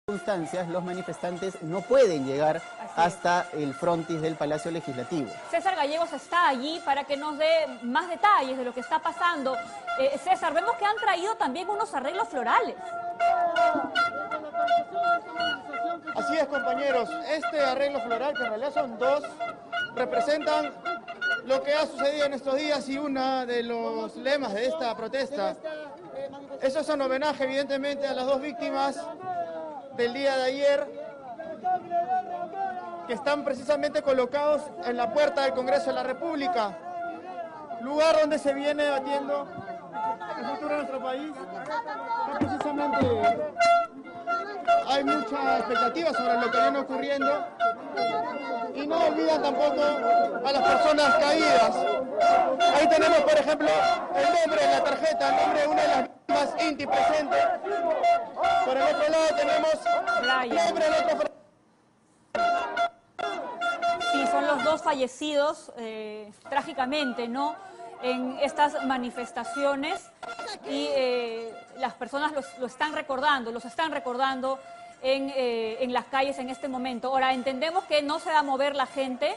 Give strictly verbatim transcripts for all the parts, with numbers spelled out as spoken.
circunstancias los manifestantes no pueden llegar hasta el frontis del Palacio Legislativo. César Gallegos está allí para que nos dé más detalles de lo que está pasando. Eh, César, vemos que han traído también unos arreglos florales. Así es, compañeros. Este arreglo floral, que en realidad son dos, representan lo que ha sucedido en estos días y uno de los lemas de esta protesta. Eso es un homenaje, evidentemente, a las dos víctimas del día de ayer, que están precisamente colocados en la puerta del Congreso de la República, lugar donde se viene debatiendo el futuro de nuestro país. Precisamente hay mucha expectativa sobre lo que viene ocurriendo y no olvidan tampoco a las personas caídas. Ahí tenemos, por ejemplo, el nombre en la tarjeta, el nombre de una de las víctimas, Inti, presente. Por el otro lado tenemos el nombre del otro. Sí, son los dos fallecidos eh, trágicamente, ¿no?, en estas manifestaciones, y eh, las personas los, lo están recordando, los están recordando en, eh, en las calles en este momento. Ahora, entendemos que no se va a mover la gente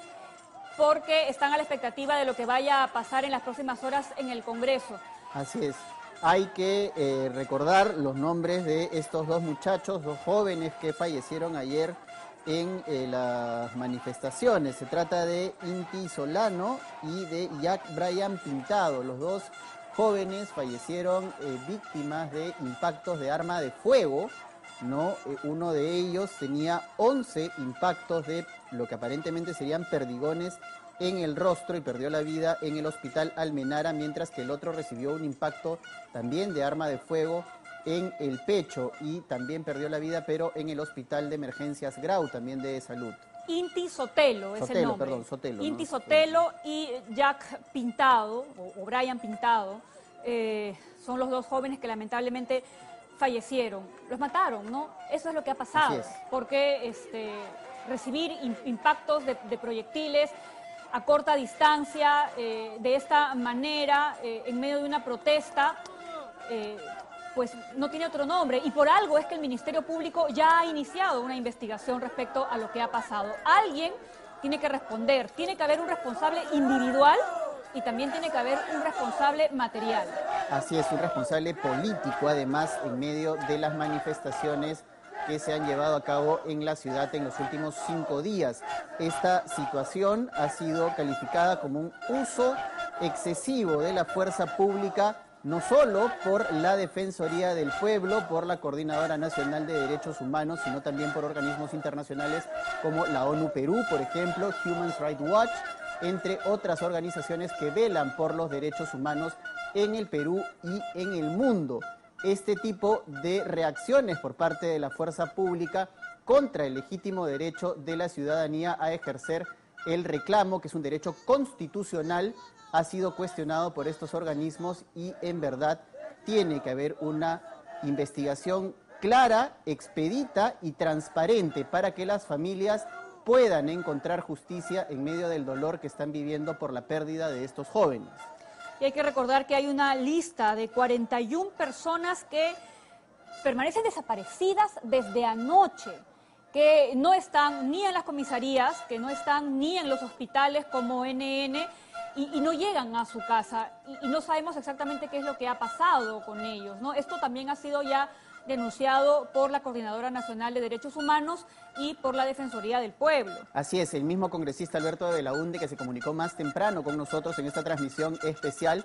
porque están a la expectativa de lo que vaya a pasar en las próximas horas en el Congreso. Así es. Hay que eh, recordar los nombres de estos dos muchachos, dos jóvenes que fallecieron ayer en eh, las manifestaciones. Se trata de Inti Solano y de Jack Brian Pintado. Los dos jóvenes fallecieron eh, víctimas de impactos de arma de fuego, ¿no? Eh, uno de ellos tenía once impactos de lo que aparentemente serían perdigones en el rostro y perdió la vida en el hospital Almenara, mientras que el otro recibió un impacto también de arma de fuego en el pecho y también perdió la vida, pero en el hospital de emergencias Grau, también de salud. Inti Sotelo es Sotelo, el nombre. perdón, Sotelo. Inti ¿no? Sotelo y Jack Pintado, o, o Brian Pintado, eh, son los dos jóvenes que lamentablemente fallecieron. Los mataron, ¿no? Eso es lo que ha pasado. Así es. Porque este, recibir impactos de, de proyectiles a corta distancia, eh, de esta manera, eh, en medio de una protesta, eh, pues no tiene otro nombre, y por algo es que el Ministerio Público ya ha iniciado una investigación respecto a lo que ha pasado. Alguien tiene que responder, tiene que haber un responsable individual y también tiene que haber un responsable material. Así es, un responsable político, además, en medio de las manifestaciones que se han llevado a cabo en la ciudad en los últimos cinco días. Esta situación ha sido calificada como un uso excesivo de la fuerza pública, no solo por la Defensoría del Pueblo, por la Coordinadora Nacional de Derechos Humanos, sino también por organismos internacionales como la ONU Perú, por ejemplo, Human Rights Watch, entre otras organizaciones que velan por los derechos humanos en el Perú y en el mundo. Este tipo de reacciones por parte de la fuerza pública contra el legítimo derecho de la ciudadanía a ejercer el reclamo, que es un derecho constitucional, ha sido cuestionado por estos organismos y en verdad tiene que haber una investigación clara, expedita y transparente para que las familias puedan encontrar justicia en medio del dolor que están viviendo por la pérdida de estos jóvenes. Y hay que recordar que hay una lista de cuarenta y una personas que permanecen desaparecidas desde anoche, que no están ni en las comisarías, que no están ni en los hospitales como N N, y, y no llegan a su casa, y, y no sabemos exactamente qué es lo que ha pasado con ellos, ¿no? Esto también ha sido ya denunciado por la Coordinadora Nacional de Derechos Humanos y por la Defensoría del Pueblo. Así es, el mismo congresista Alberto de Belaunde, que se comunicó más temprano con nosotros en esta transmisión especial,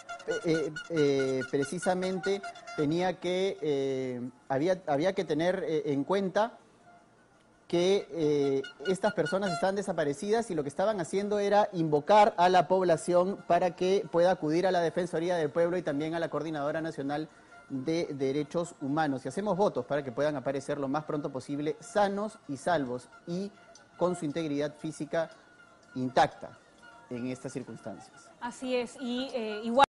eh, eh, precisamente tenía que, eh, había, había que tener eh, en cuenta que eh, estas personas están desaparecidas y lo que estaban haciendo era invocar a la población para que pueda acudir a la Defensoría del Pueblo y también a la Coordinadora Nacional de Derechos Humanos. Y hacemos votos para que puedan aparecer lo más pronto posible sanos y salvos y con su integridad física intacta en estas circunstancias. Así es, y eh, igual